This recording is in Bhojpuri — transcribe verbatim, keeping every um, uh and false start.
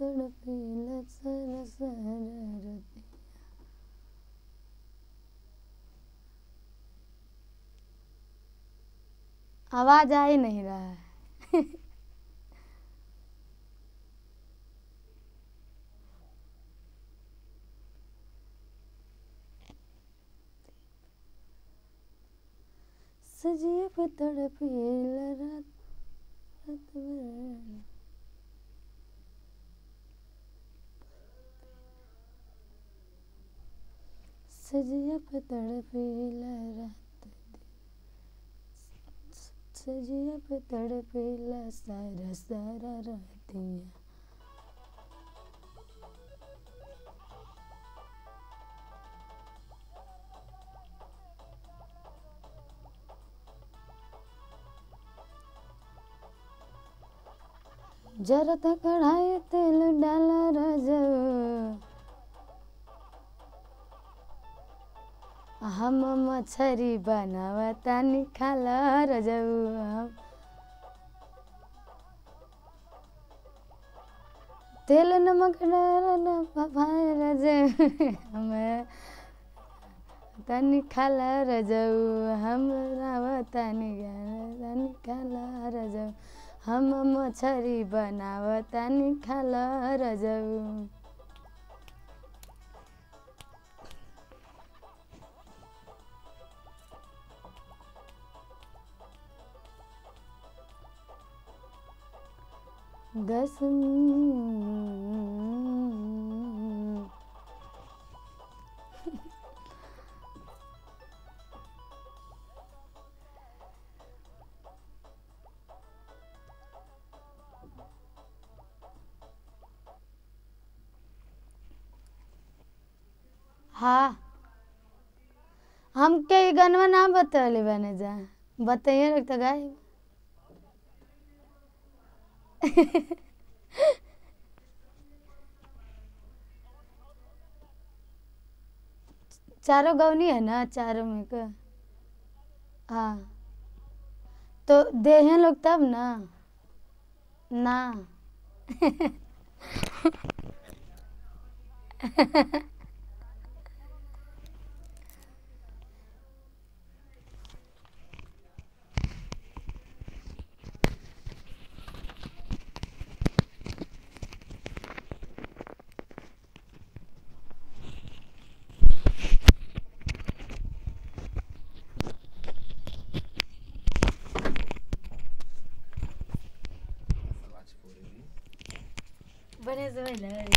तड़पेला सारा सारा रतिया। आवाज आ ही नहीं रहा है। सजिया पे तड़पेला रात रात भर, सजिया पे तड़पेला रात दिन, सजिया पे तड़पेला सारा सारा रतिया। जरा त कढ़ाई तेल डाला रजऊ, हम मछरी बनावतानी खाला रजऊ। तेल नमक डाला भाई रजऊ, हमें तानी खाला रजऊ, हम बनावतानी तानी खाला रजऊ, हम मछरी बनावतानी खाला रजऊ। दस हाँ, हमके गनवा ना बतले बने जा, बताइए रखता गाय। चारों गौनी है ना, चारों में का। हाँ तो देहे लोग तब ना ना। बने